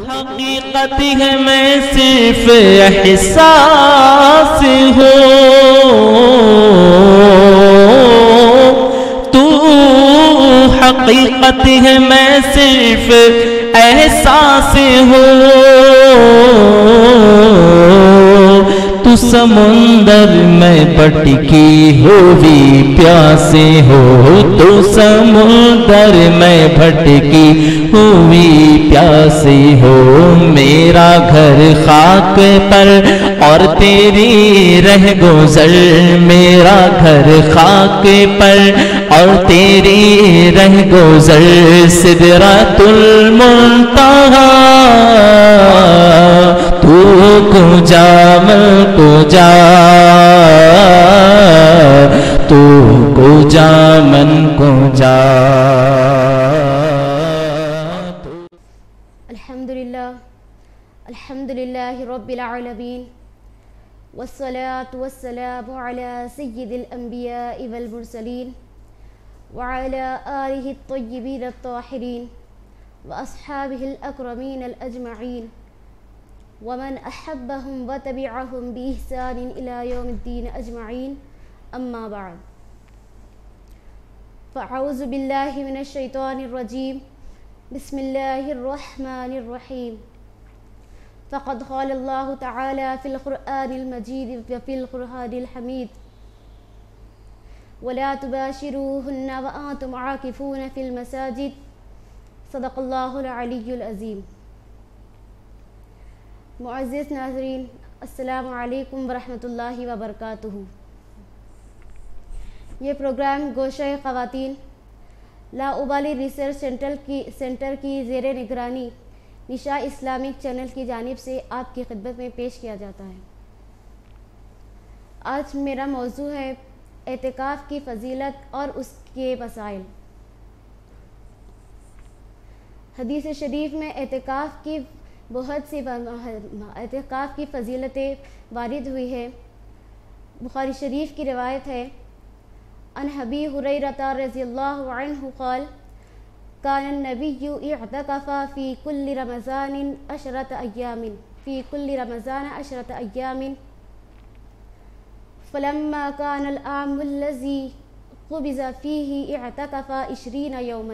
حقیقت ہے میں صرف احساس ہوں، تو حقیقت ہے میں صرف احساس ہوں، تو سمندر میں بٹکی ہوئی پیاسے ہو، تو سمندر میں بھٹکی ہوئی پیاسے ہو، میرا گھر خاک پر اور تیری رہ گزر، میرا گھر خاک پر اور تیری رہ گزر، سدرۃ المنتہا تو کو جا من کو جا، تو کو جا من کو جا۔ الحمدللہ رب العالمین، والصلاة والسلام على سید الانبیاء والمرسلین، وعلى آلہ الطیبین الطاہرین، واصحابہ الاکرمین الاجمعین، ومن احبهم وتبعهم بإحسان الى یوم الدین اجمعین، اما بعد، فاعوذ باللہ من الشیطان الرجیم، بسم اللہ الرحمن الرحیم۔ فقد قال اللہ تعالی فی القرآن المجید وفی القرآن الحمید، ولا تباشروهن وانتم عاکفون فی المساجد، صدق اللہ العلی العظیم۔ معزز ناظرین، السلام علیکم ورحمۃ اللہ وبرکاتہ۔ یہ پروگرام گوشہ خواتین لاابالی ریسرچ سینٹر کی زیر نگرانی نشا اسلامک چینل کی جانب سے آپ کی خدمت میں پیش کیا جاتا ہے۔ آج میرا موضوع ہے اعتکاف کی فضیلت اور اس کے مسائل۔ حدیث شریف میں اعتکاف کی بہت سی فضیلتیں وارد ہوئی ہے۔ بخاری شریف کی روایت ہے، عن ابی ہریرہ رضی اللہ عنہ قال كان النبي اعتكف في كل رمضان 10 أيام فلما كان العام الذي قبض فيه اعتكف 20 يوما۔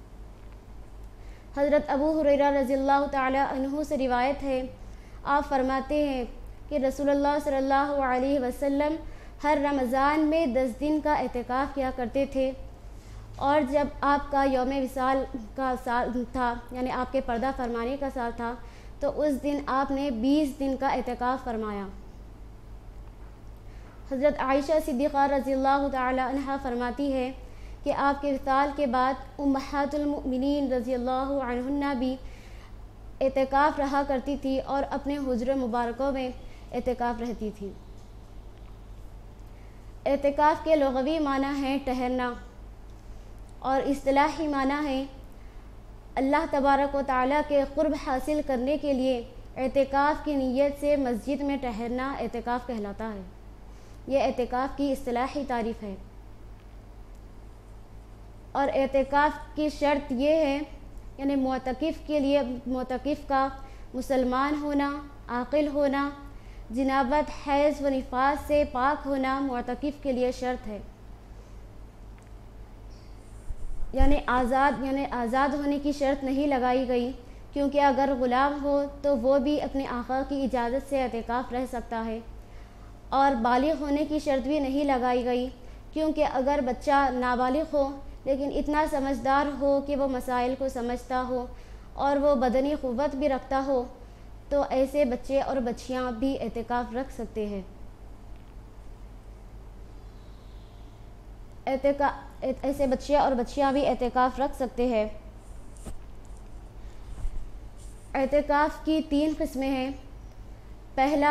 حضرت ابو ہریرہ رضی اللہ تعالی عنہ سے روایت ہے، آپ فرماتے ہیں کہ رسول اللہ صلی اللہ علیہ وسلم ہر رمضان میں 10 دن کا اعتکاف کیا کرتے تھے، اور جب آپ کا یوم وصال کا سال تھا، یعنی آپ کے پردہ فرمانے کا سال تھا، تو اس دن آپ نے 20 دن کا اعتکاف فرمایا۔ حضرت عائشہ صدیقہ رضی اللہ تعالی عنہا فرماتی ہے کہ آپ کے وصال کے بعد امہات المؤمنین رضی اللہ عنہن بھی اعتکاف رہا کرتی تھی اور اپنے حجر مبارکوں میں اعتکاف رہتی تھی۔ اعتکاف کے لغوی معنی ہے ٹھہرنا، اور اصطلاحی معنی ہے اللہ تبارک و تعالیٰ کے قرب حاصل کرنے کے لیے اعتکاف کی نیت سے مسجد میں ٹھہرنا اعتکاف کہلاتا ہے۔ یہ اعتکاف کی اصطلاحی تعریف ہے۔ اور اعتکاف کی شرط یہ ہے، یعنی معتکف کے لیے معتکف کا مسلمان ہونا، عاقل ہونا، جنابت، حیض و نفاس سے پاک ہونا معتکف کے لیے شرط ہے۔ یعنی آزاد ہونے کی شرط نہیں لگائی گئی، کیونکہ اگر غلام ہو تو وہ بھی اپنے آقا کی اجازت سے اعتکاف رہ سکتا ہے، اور بالغ ہونے کی شرط بھی نہیں لگائی گئی، کیونکہ اگر بچہ نابالغ ہو لیکن اتنا سمجھدار ہو کہ وہ مسائل کو سمجھتا ہو اور وہ بدنی قوت بھی رکھتا ہو، تو ایسے بچے اور بچیاں بھی اعتکاف رکھ سکتے ہیں۔ ایسے بچے اور بچیاں بھی اعتکاف رکھ سکتے ہیں۔ اعتکاف کی 3 قسمیں ہیں۔ پہلا،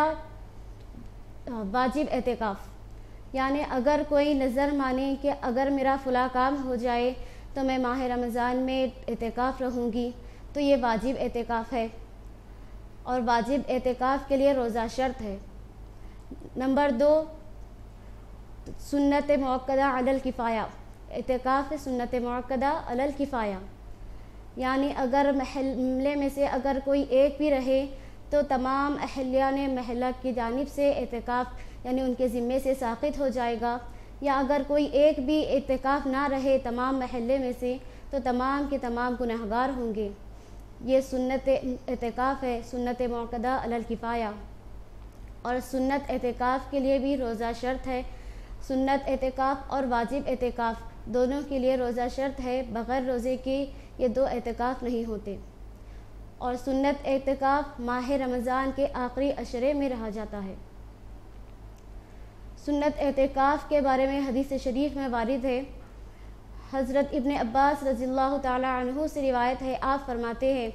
واجب اعتکاف، یعنی اگر کوئی نظر مانے کہ اگر میرا فلاں کام ہو جائے تو میں ماہ رمضان میں اعتکاف رہوں گی، تو یہ واجب اعتکاف ہے، اور واجب اعتکاف کے لیے روزہ شرط ہے۔ نمبر 2، سنت موقدہ علی الکفایہ، اعتکاف سنت موقدہ علی الکفایہ، یعنی اگر محلے میں سے اگر کوئی ایک بھی رہے تو تمام اہلیان محلہ کی جانب سے اعتکاف یعنی ان کے ذمے سے ساقط ہو جائے گا، یا اگر کوئی ایک بھی اعتکاف نہ رہے تمام محلے میں سے تو تمام کے تمام گنہگار ہوں گے۔ یہ سنت اعتکاف ہے، سنت موقدہ علی الکفایہ۔ اور سنت اعتکاف کے لیے بھی روزہ شرط ہے۔ سنت اعتکاف اور واجب اعتکاف دونوں کے لیے روزہ شرط ہے، بغیر روزے کے یہ دو اعتکاف نہیں ہوتے۔ اور سنت اعتکاف ماہ رمضان کے آخری عشرے میں رہا جاتا ہے۔ سنت اعتکاف کے بارے میں حدیث شریف میں وارد ہے، حضرت ابن عباس رضی اللہ تعالی عنہ سے روایت ہے، آپ فرماتے ہیں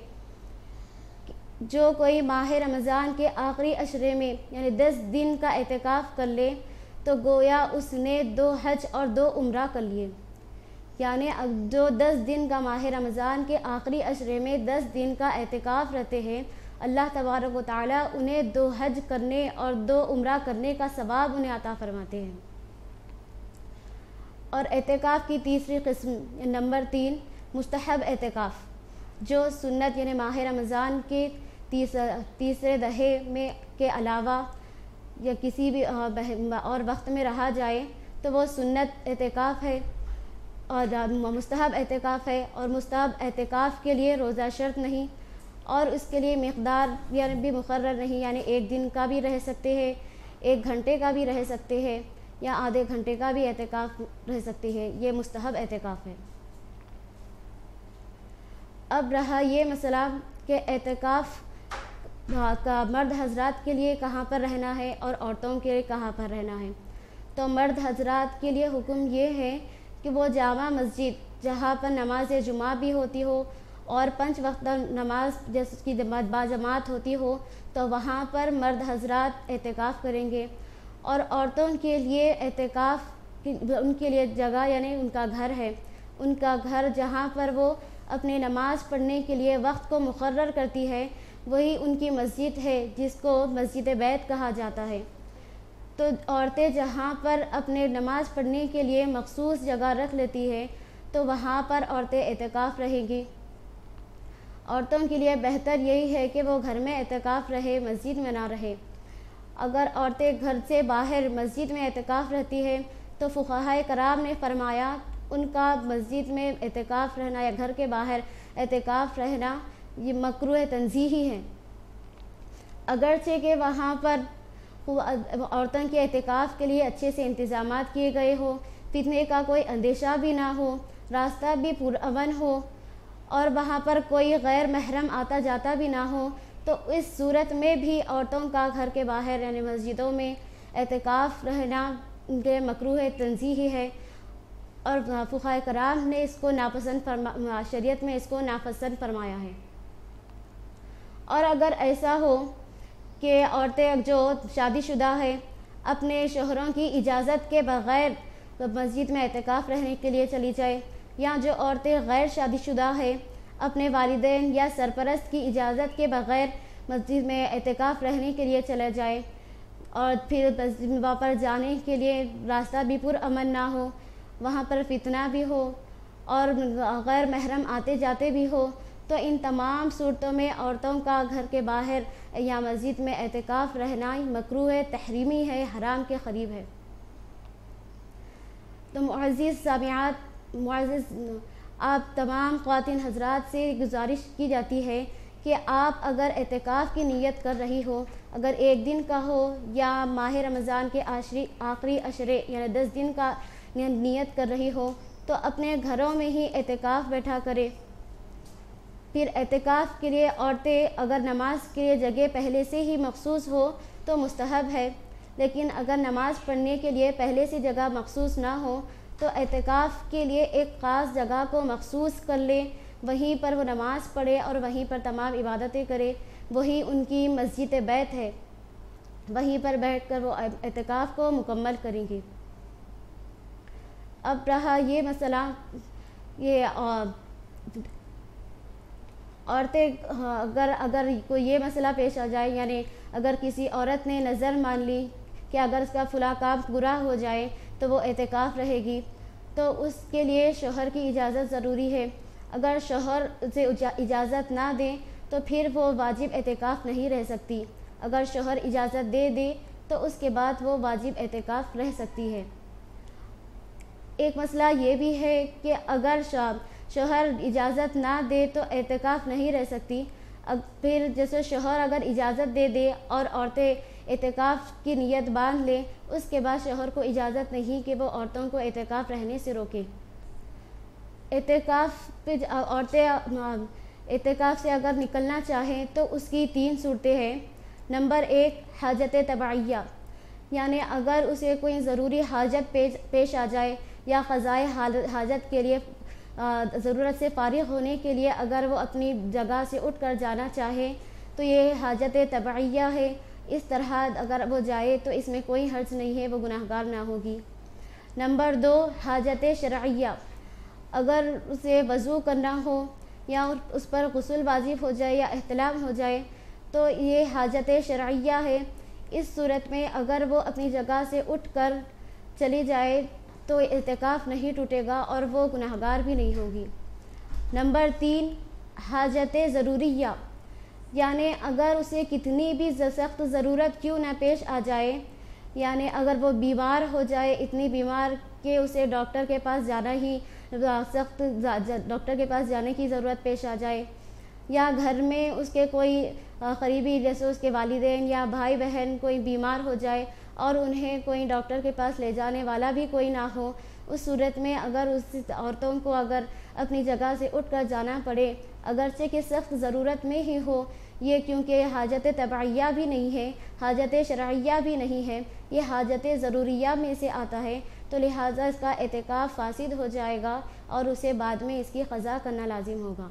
جو کوئی ماہ رمضان کے آخری عشرے میں یعنی 10 دن کا اعتکاف کر لے تو گویا اس نے 2 حج اور 2 عمرہ کر لیے۔ یعنی جو 10 دن کا ماہ رمضان کے آخری عشرے میں 10 دن کا اعتکاف رہتے ہیں، اللہ تبارک و تعالیٰ انہیں 2 حج کرنے اور 2 عمرہ کرنے کا ثواب انہیں عطا فرماتے ہیں۔ اور اعتکاف کی تیسری قسم نمبر 3 مستحب اعتکاف، جو سنت یعنی ماہ رمضان کے تیسرے دہے میں کے علاوہ یا کسی بھی اور وقت میں رہا جائے تو وہ سنت اعتکاف ہے اور مستحب اعتکاف ہے۔ اور مستحب اعتکاف کے لیے روزہ شرط نہیں اور اس کے لیے مقدار یعنی بھی مقرر نہیں، یعنی 1 دن کا بھی رہ سکتے ہیں، 1 گھنٹے کا بھی رہ سکتے ہیں، یا آدھے گھنٹے کا بھی اعتکاف رہ سکتی ہے۔ یہ مستحب اعتکاف ہے۔ اب رہا یہ مسئلہ کہ اعتکاف کا مرد حضرات کے لیے کہاں پر رہنا ہے اور عورتوں کے لیے کہاں پر رہنا ہے۔ تو مرد حضرات کے لیے حکم یہ ہے کہ وہ جامع مسجد جہاں پر نماز جمعہ بھی ہوتی ہو اور 5 وقت نماز جیسے کی باجماعت ہوتی ہو تو وہاں پر مرد حضرات اعتکاف کریں گے۔ اور عورتوں کے لیے اعتکاف ان کے لیے جگہ یعنی ان کا گھر ہے، ان کا گھر جہاں پر وہ اپنے نماز پڑھنے کے لیے وقت کو مقرر کرتی ہے وہی ان کی مسجد ہے جس کو مسجد بیت کہا جاتا ہے۔ تو عورتیں جہاں پر اپنے نماز پڑھنے کے لیے مخصوص جگہ رکھ لیتی ہے تو وہاں پر عورتیں اعتکاف رہیں گی۔ عورتوں کے لیے بہتر یہی ہے کہ وہ گھر میں اعتکاف رہے، مسجد میں نہ رہے۔ اگر عورتیں گھر سے باہر مسجد میں اعتکاف رہتی ہے تو فقہائے کرام نے فرمایا ان کا مسجد میں اعتکاف رہنا یا گھر کے باہر اعتکاف رہنا یہ مکروہ تنزیہی ہے، اگرچہ کہ وہاں پر عورتوں کے اعتکاف کے لیے اچھے سے انتظامات کیے گئے ہو، فتنے کا کوئی اندیشہ بھی نہ ہو، راستہ بھی پرامن ہو اور وہاں پر کوئی غیر محرم آتا جاتا بھی نہ ہو، تو اس صورت میں بھی عورتوں کا گھر کے باہر یعنی مسجدوں میں اعتکاف رہنا ان کے مکروہ تنزیہی ہے اور فقہائے کرام نے اس کو شریعت میں اس کو ناپسند فرمایا ہے۔ اور اگر ایسا ہو کہ عورتیں جو شادی شدہ ہے اپنے شوہروں کی اجازت کے بغیر مسجد میں اعتکاف رہنے کے لیے چلی جائے، یا جو عورتیں غیر شادی شدہ ہے اپنے والدین یا سرپرست کی اجازت کے بغیر مسجد میں اعتکاف رہنے کے لیے چلا جائے اور پھر وہاں پر جانے کے لیے راستہ بھی پرامن نہ ہو، وہاں پر فتنہ بھی ہو اور غیر محرم آتے جاتے بھی ہو، تو ان تمام صورتوں میں عورتوں کا گھر کے باہر یا مسجد میں اعتکاف رہنا مکروہ ہے، تحریمی ہے، حرام کے قریب ہے۔ تو معزز سامعات، معزز آپ تمام خواتین حضرات سے گزارش کی جاتی ہے کہ آپ اگر اعتکاف کی نیت کر رہی ہو، اگر 1 دن کا ہو یا ماہ رمضان کے آخری عشرے یعنی 10 دن کا نیت کر رہی ہو تو اپنے گھروں میں ہی اعتکاف بیٹھا کرے۔ پھر اعتکاف کے لیے عورتیں اگر نماز کے لیے جگہ پہلے سے ہی مخصوص ہو تو مستحب ہے، لیکن اگر نماز پڑھنے کے لیے پہلے سے جگہ مخصوص نہ ہو تو اعتکاف کے لیے ایک خاص جگہ کو مخصوص کر لے، وہیں پر وہ نماز پڑھے اور وہیں پر تمام عبادتیں کرے، وہی ان کی مسجد بیت ہے، وہیں پر بیٹھ کر وہ اعتکاف کو مکمل کریں گی۔ اب رہا یہ مسئلہ، یہ عورتیں اگر کوئی یہ مسئلہ پیش آ جائے، یعنی اگر کسی عورت نے نظر مان لی کہ اگر اس کا فلاں کام گناہ ہو جائے تو وہ اعتکاف رہے گی، تو اس کے لیے شوہر کی اجازت ضروری ہے۔ اگر شوہر اسے اجازت نہ دیں تو پھر وہ واجب اعتکاف نہیں رہ سکتی، اگر شوہر اجازت دے دے تو اس کے بعد وہ واجب اعتکاف رہ سکتی ہے۔ ایک مسئلہ یہ بھی ہے کہ اگر شوہر اجازت نہ دے تو اعتکاف نہیں رہ سکتی، پھر جیسے شوہر اگر اجازت دے دے اور عورتیں اعتکاف کی نیت باندھ لیں، اس کے بعد شوہر کو اجازت نہیں کہ وہ عورتوں کو اعتکاف رہنے سے روکے۔ اعتکاف پہ عورتیں اعتکاف سے اگر نکلنا چاہیں تو اس کی 3 صورتیں ہیں۔ نمبر 1 حاجت تبعیہ، یعنی اگر اسے کوئی ضروری حاجت پیش آ جائے یا قضائے حاجت کے لیے ضرورت سے فارغ ہونے کے لیے اگر وہ اپنی جگہ سے اٹھ کر جانا چاہے تو یہ حاجت تبعیہ ہے۔ اس طرح اگر وہ جائے تو اس میں کوئی حرج نہیں ہے، وہ گناہگار نہ ہوگی۔ نمبر 2 حاجت شرعیہ، اگر اسے وضو کرنا ہو یا اس پر غسل واجب ہو جائے یا احتلام ہو جائے تو یہ حاجت شرعیہ ہے۔ اس صورت میں اگر وہ اپنی جگہ سے اٹھ کر چلی جائے تو اعتکاف نہیں ٹوٹے گا اور وہ گناہگار بھی نہیں ہوگی۔ نمبر 3 حاجت ضروریہ، یعنی اگر اسے کتنی بھی سخت ضرورت کیوں نہ پیش آ جائے، یعنی اگر وہ بیمار ہو جائے، اتنی بیمار کہ اسے ڈاکٹر کے پاس جانا ہی سخت ڈاکٹر کے پاس جانے کی ضرورت پیش آ جائے، یا گھر میں اس کے کوئی قریبی جیسے اس کے والدین یا بھائی بہن کوئی بیمار ہو جائے اور انہیں کوئی ڈاکٹر کے پاس لے جانے والا بھی کوئی نہ ہو، اس صورت میں اگر اس عورتوں کو اگر اپنی جگہ سے اٹھ کر جانا پڑے، اگرچہ کہ سخت ضرورت میں ہی ہو، یہ کیونکہ حاجت تبعیہ بھی نہیں ہے، حاجت شرعیہ بھی نہیں ہے، یہ حاجت ضروریہ میں سے آتا ہے، تو لہٰذا اس کا اعتکاف فاسد ہو جائے گا اور اسے بعد میں اس کی قضا کرنا لازم ہوگا۔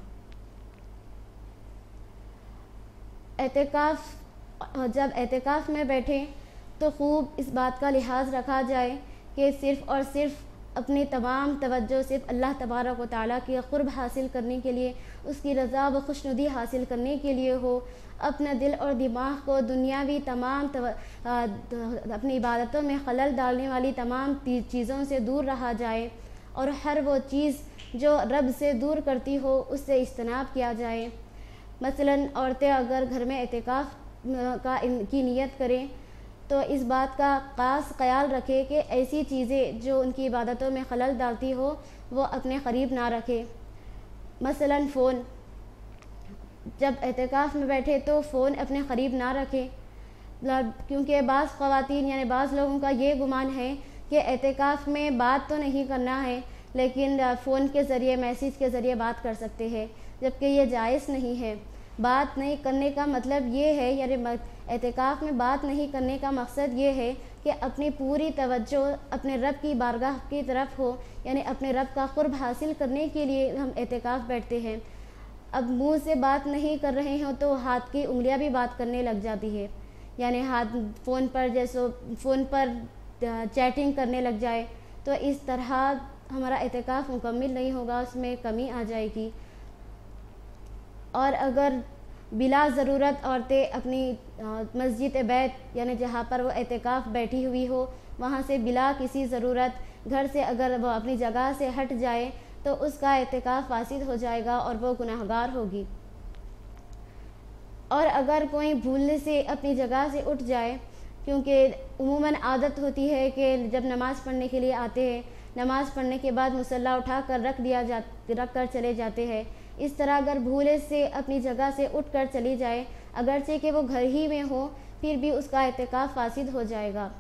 جب اعتکاف میں بیٹھیں تو خوب اس بات کا لحاظ رکھا جائے کہ صرف اور صرف اپنی تمام توجہ صرف اللہ تبارک و تعالیٰ کی قرب حاصل کرنے کے لیے، اس کی رضا و خوشنودی حاصل کرنے کے لیے ہو، اپنا دل اور دماغ کو دنیاوی تمام اپنی عبادتوں میں خلل ڈالنے والی تمام چیزوں سے دور رہا جائے اور ہر وہ چیز جو رب سے دور کرتی ہو اس سے اجتناب کیا جائے۔ مثلاً عورتیں اگر گھر میں اعتکاف کی نیت کریں تو اس بات کا خاص خیال رکھے کہ ایسی چیزیں جو ان کی عبادتوں میں خلل ڈالتی ہو وہ اپنے قریب نہ رکھے۔ مثلاً فون، جب اعتکاف میں بیٹھے تو فون اپنے قریب نہ رکھے، کیونکہ بعض خواتین یعنی بعض لوگوں کا یہ گمان ہے کہ اعتکاف میں بات تو نہیں کرنا ہے لیکن فون کے ذریعے میسیج کے ذریعے بات کر سکتے ہیں، جبکہ یہ جائز نہیں ہے۔ بات نہیں کرنے کا مطلب یہ ہے، یعنی اعتکاف میں بات نہیں کرنے کا مقصد یہ ہے کہ اپنی پوری توجہ اپنے رب کی بارگاہ کی طرف ہو، یعنی اپنے رب کا قرب حاصل کرنے کے لیے ہم اعتکاف بیٹھتے ہیں۔ اب منہ سے بات نہیں کر رہے ہوں تو ہاتھ کی انگلیاں بھی بات کرنے لگ جاتی ہے، یعنی ہاتھ فون پر چیٹنگ کرنے لگ جائے تو اس طرح ہمارا اعتکاف مکمل نہیں ہوگا، اس میں کمی آ جائے گی۔ اور اگر بلا ضرورت عورتیں اپنی مسجد بیت یعنی جہاں پر وہ اعتکاف بیٹھی ہوئی ہو وہاں سے بلا کسی ضرورت گھر سے اگر وہ اپنی جگہ سے ہٹ جائے تو اس کا اعتکاف فاسد ہو جائے گا اور وہ گناہگار ہوگی۔ اور اگر کوئی بھولنے سے اپنی جگہ سے اٹھ جائے، کیونکہ عموماً عادت ہوتی ہے کہ جب نماز پڑھنے کے لیے آتے ہیں، نماز پڑھنے کے بعد مصلی اٹھا کر رکھ کر چلے جاتے ہیں، اس طرح اگر بھولے سے اپنی جگہ سے اٹھ کر چلی جائے اگرچہ کہ وہ گھر ہی میں ہو پھر بھی اس کا اعتکاف فاسد ہو جائے گا۔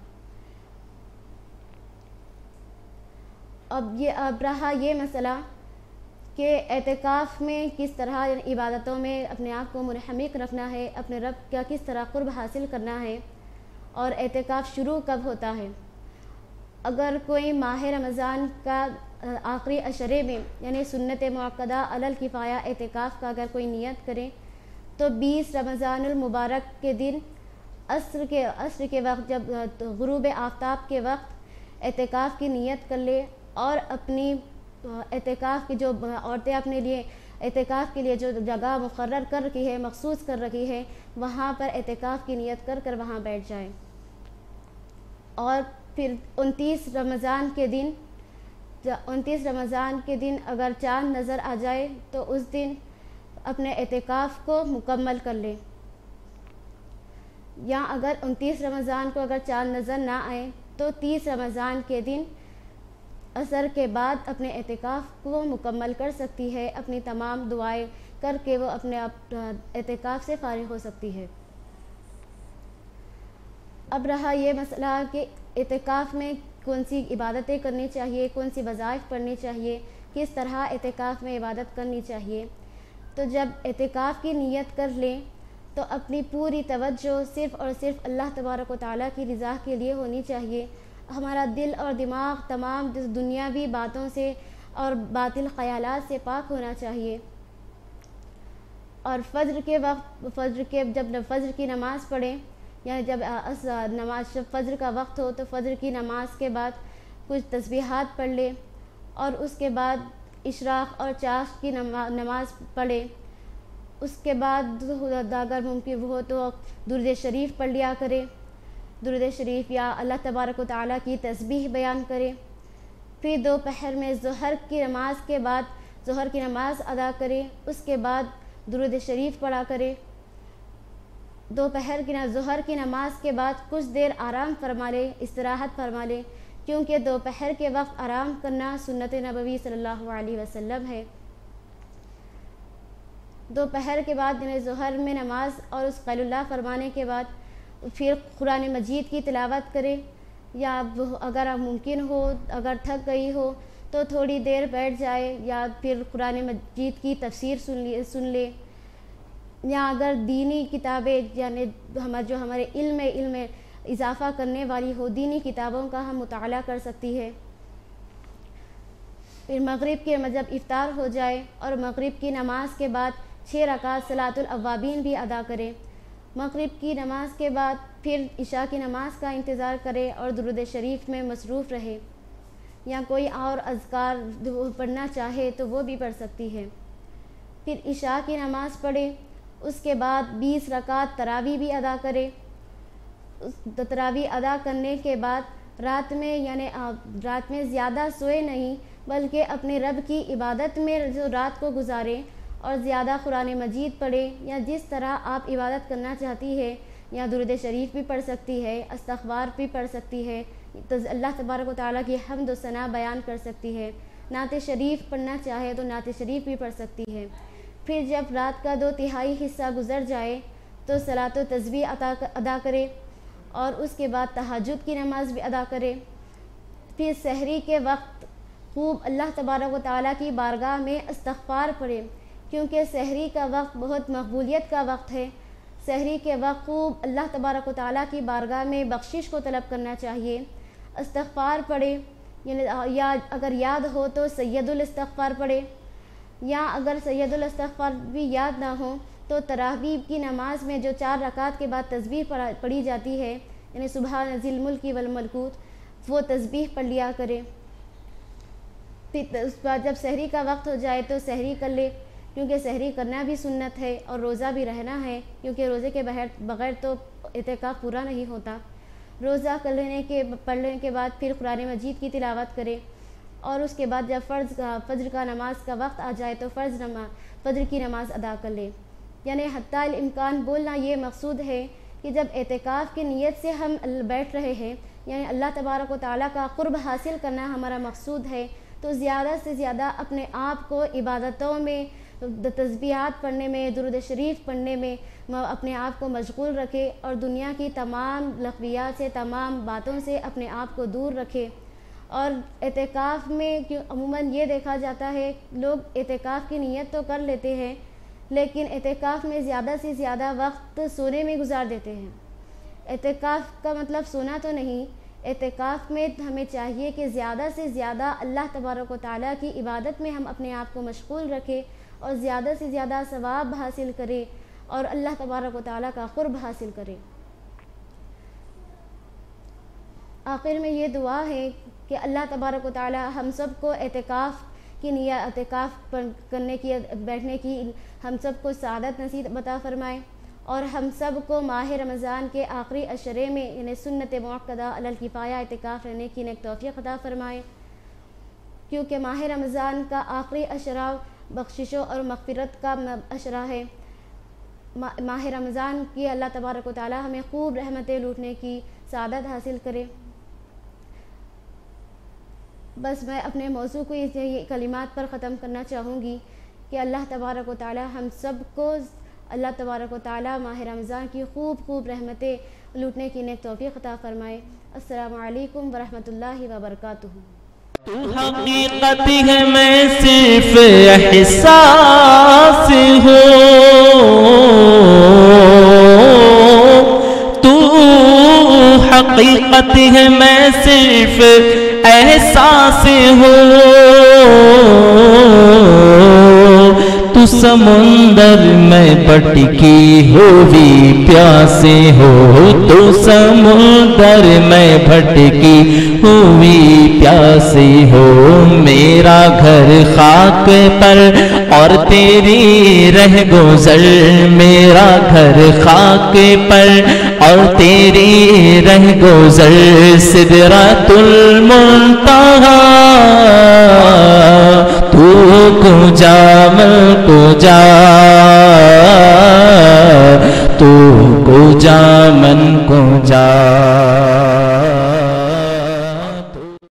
اب رہا یہ مسئلہ کہ اعتکاف میں کس طرح عبادتوں میں اپنے آپ کو منہمک رکھنا ہے، اپنے رب کا کس طرح قرب حاصل کرنا ہے، اور اعتکاف شروع کب ہوتا ہے۔ اگر کوئی ماہ رمضان کا آخری عشرے میں یعنی سنت مؤکدہ علی الکفایہ اعتکاف کا اگر کوئی نیت کرے تو 20 رمضان المبارک کے دن عصر کے وقت جب غروب آفتاب کے وقت اعتکاف کی نیت کر لے اور اپنی اعتکاف کی جو عورتیں اپنے لیے اعتکاف کے لیے جو جگہ مقرر کر رکھی ہے، مخصوص کر رکھی ہے، وہاں پر اعتکاف کی نیت کر کر وہاں بیٹھ جائیں۔ اور پھر 29 رمضان کے دن 29 رمضان کے دن اگر چاند نظر آ جائے تو اس دن اپنے اعتکاف کو مکمل کر لیں، یا اگر 29 رمضان کو اگر چاند نظر نہ آئے تو 30 رمضان کے دن عصر کے بعد اپنے اعتکاف کو مکمل کر سکتی ہے، اپنی تمام دعائیں کر کے وہ اپنے اعتکاف سے فارغ ہو سکتی ہے۔ اب رہا یہ مسئلہ کہ اعتکاف میں کون سی عبادتیں کرنی چاہیے، کون سی وظائف پڑھنی چاہیے، کس طرح اعتکاف میں عبادت کرنی چاہیے۔ تو جب اعتکاف کی نیت کر لیں تو اپنی پوری توجہ صرف اور صرف اللہ تبارک و تعالیٰ کی رضا کے لیے ہونی چاہیے۔ ہمارا دل اور دماغ تمام دنیاوی باتوں سے اور باطل خیالات سے پاک ہونا چاہیے، اور فجر جب فجر کی نماز پڑھیں، یعنی جب فجر کا وقت ہو تو فجر کی نماز کے بعد کچھ تسبیحات پڑھ لیں، اور اس کے بعد اشراق اور چاش کی نماز پڑھیں۔ اس کے بعد اگر ممکن ہو تو درود شریف پڑھ لیا کریں، درود شریف یا اللہ تبارک و تعالیٰ کی تسبیح بیان کریں۔ پھر دوپہر میں ظہر کی نماز کے بعد ظہر کی نماز ادا کریں، اس کے بعد درود شریف پڑھا کریں۔ ظہر کی نماز کے بعد کچھ دیر آرام فرما لیں، استراحت فرما لیں، کیونکہ دوپہر کے وقت آرام کرنا سنت نبوی صلی اللہ علیہ وسلم ہے۔ دوپہر کے بعد ظہر میں نماز اور اس قیل اللہ فرمانے کے بعد پھر قرآن مجید کی تلاوت کریں، یا اگر ممکن ہو اگر تھک گئی ہو تو تھوڑی دیر بیٹھ جائے، یا پھر قرآن مجید کی تفسیر سن لے، یا اگر دینی کتابیں یعنی جو ہمارے علم اضافہ کرنے والی ہو، دینی کتابوں کا ہم مطالعہ کر سکتی ہے۔ پھر مغرب کے جب افطار ہو جائے اور مغرب کی نماز کے بعد 6 رکعت صلاۃ الاوابین بھی ادا کریں۔ مغرب کی نماز کے بعد پھر عشاء کی نماز کا انتظار کرے اور درود شریف میں مصروف رہے، یا کوئی اور اذکار پڑھنا چاہے تو وہ بھی پڑھ سکتی ہے۔ پھر عشاء کی نماز پڑھے، اس کے بعد 20 رکعت تراویح بھی ادا کرے۔ تراویح ادا کرنے کے بعد رات میں زیادہ سوئے نہیں، بلکہ اپنے رب کی عبادت میں جو رات کو گزاریں، اور زیادہ قرآن مجید پڑھیں، یا جس طرح آپ عبادت کرنا چاہتی ہے، یا درود شریف بھی پڑھ سکتی ہے، استغفار بھی پڑھ سکتی ہے، اللہ تبارک و تعالیٰ کی حمد و ثنا بیان کر سکتی ہے، نعت شریف پڑھنا چاہے تو نعت شریف بھی پڑھ سکتی ہے۔ پھر جب رات کا 2/3 حصہ گزر جائے تو صلاۃ و تسبیح ادا کرے، اور اس کے بعد تہجد کی نماز بھی ادا کرے۔ پھر سحری کے وقت خوب اللہ تبارک و تعالیٰ کی بارگاہ میں استغفار پڑھے، کیونکہ سحری کا وقت بہت مقبولیت کا وقت ہے۔ سحری کے وقت خوب اللہ تبارک و تعالیٰ کی بارگاہ میں بخشش کو طلب کرنا چاہیے، استغفار پڑھے، یا اگر یاد ہو تو سید الاستغفار پڑھے، یا اگر سید الاستغفار بھی یاد نہ ہو تو تراویح کی نماز میں جو 4 رکعت کے بعد تسبیح پڑھی جاتی ہے، یعنی سبحان ذی الملک والملکوت، وہ تسبیح پڑھ لیا کرے۔ پھر اس بعد جب سحری کا وقت ہو جائے تو سحری کر لے، کیونکہ سحری کرنا بھی سنت ہے اور روزہ بھی رہنا ہے، کیونکہ روزے کے بغیر تو اعتکاف پورا نہیں ہوتا۔ روزہ پڑھ لینے کے بعد پھر قرآن مجید کی تلاوت کرے، اور اس کے بعد جب فجر کا نماز کا وقت آ جائے تو فجر کی نماز ادا کر لے۔ یعنی حتیٰ الامکان بولنا یہ مقصود ہے کہ جب اعتکاف کی نیت سے ہم بیٹھ رہے ہیں، یعنی اللہ تبارک و تعالیٰ کا قرب حاصل کرنا ہمارا مقصود ہے، تو زیادہ سے زیادہ اپنے آپ کو عبادتوں میں، تسبیحات پڑھنے میں، درود شریف پڑھنے میں اپنے آپ کو مشغول رکھے، اور دنیا کی تمام لغویات سے، تمام باتوں سے اپنے آپ کو دور رکھے۔ اور اعتکاف میں عموماً یہ دیکھا جاتا ہے، لوگ اعتکاف کی نیت تو کر لیتے ہیں، لیکن اعتکاف میں زیادہ سے زیادہ وقت سونے میں گزار دیتے ہیں۔ اعتکاف کا مطلب سونا تو نہیں، اعتکاف میں ہمیں چاہیے کہ زیادہ سے زیادہ اللہ تبارک و تعالیٰ کی عبادت میں ہم اپنے آپ کو مشغول رکھیں، اور زیادہ سے زیادہ ثواب حاصل کریں، اور اللہ تبارک و تعالیٰ کا قرب حاصل کریں۔ آخر میں یہ دعا ہے کہ اللہ تبارک و تعالیٰ ہم سب کو اعتکاف کرنے کی، بیٹھنے کی ہم سب کو سعادت نصیب عطا فرمائے، اور ہم سب کو ماہ رمضان کے آخری عشرے میں، یعنی سنت مؤکدہ علی الکفایہ اعتکاف رہنے کی نیک توفیق عطا فرمائے۔ کیونکہ ماہ رمضان کا آخری عشرہ بخششوں اور مغفرت کا عشرہ ہے۔ ماہ رمضان کی اللہ تبارک و تعالی ہمیں خوب رحمتیں لوٹنے کی سعادت حاصل کرے۔ بس میں اپنے موضوع کو اس کلمات پر ختم کرنا چاہوں گی کہ اللہ تبارک و تعالی ہم سب کو اللہ تبارک و تعالی ماہ رمضان کی خوب رحمتیں لوٹنے کی نیک توفیق عطا فرمائے۔ السلام علیکم ورحمۃ اللہ وبرکاتہ۔ تو حقیقت ہے میں صرف احساس ہوں، تو حقیقت ہے میں صرف احساس ہوں، تو سمندر میں بھٹکی ہوئی پیاسے ہو، تو سمندر میں بھٹکی ہوئی پیاسے ہو، میرا گھر خاک پر اور تیری رہ گزر، میرا گھر خاک پر اور تیری رہ گزر، سدرۃ المنتہا تو کو جا من کو جا، تو کو جا من کو جا۔